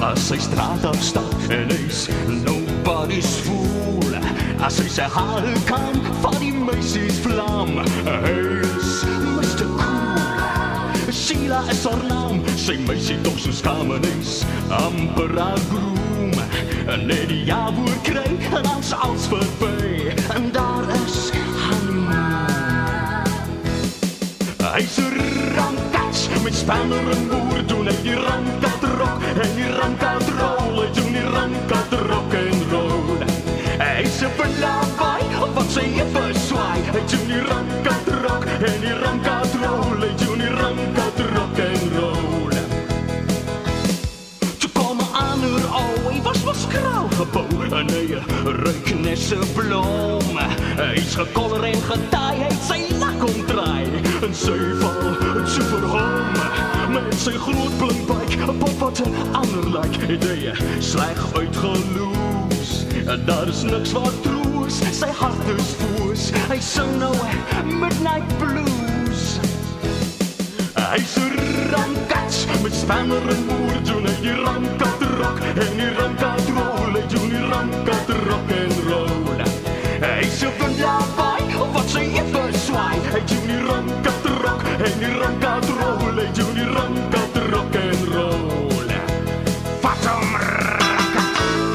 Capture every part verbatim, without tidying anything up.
As hy straat op stap en hy's nobody's fool. As hy sy hare kam van die meisies vlam. Hy is mister Cool. Sheila is haar naam, sy meisie toch so skam en hy's amper haar groom. Net die ja-woord kry en dan's alles verby. En daar is honeymoon. Hy's 'n rankats met spanner en boer, doen hy die rankat rock en die rankat roll. Hy doen die rankat rock en roll. Hy's 'n verlaai wat sy heupe swaai. Hy doen die rankat rock en die rankat roll. Hy doen die rankat rock en roll. Toe kom 'n ander ou, hy was was grauw gebou en hy ruik nes 'n blom. Hy's gekoller en getaai, hy het sy lak omdraai en sy val toe vir hom. Met sy groot blink buik, 'n pop wat 'n ander lyk, het hy sleg uitgeloos. En daar is niks wat troos, sy hart is voos. Hy sing nou Midnight Blues. Hy's 'n rankats met spanner en boer, doen hy die rankat rock en die rankat roll. Hy doen die rankat rock en roll. Hy's 'n verlaai wat sy heupe swaai. Hy doen die rankat rock en die rankat roll. Hy doen die rankat rock en roll. Vat hom rankat.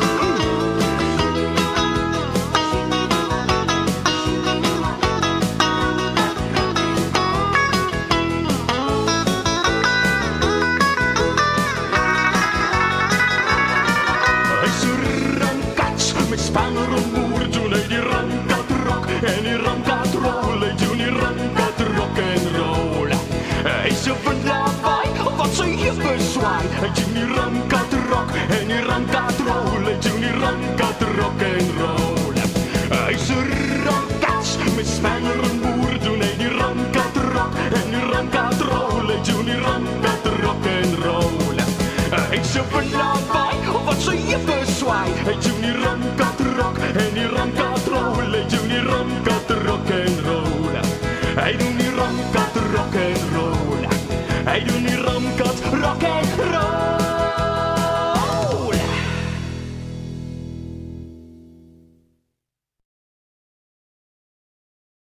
Hy's 'n rankats met spanner en boer, doen hy die rankat rock en die rankat roll. Hy doen die rankat rock en roll. Hy's 'n verlaai wat sy heupe swaai. Hy doen die rankat rock en die rankat roll. Hy doen die rankat rock en roll. Hy's 'n rankats met spanner en boer, doen hy die rankat rock en die rankat roll. Hy doen die rankat rock en roll. Hy's 'n verlaai wat sy heupe swaai. Hy doen die rankat rock en die rankat roll. Hy doen die rankat rock en roll. Hy doen die rankat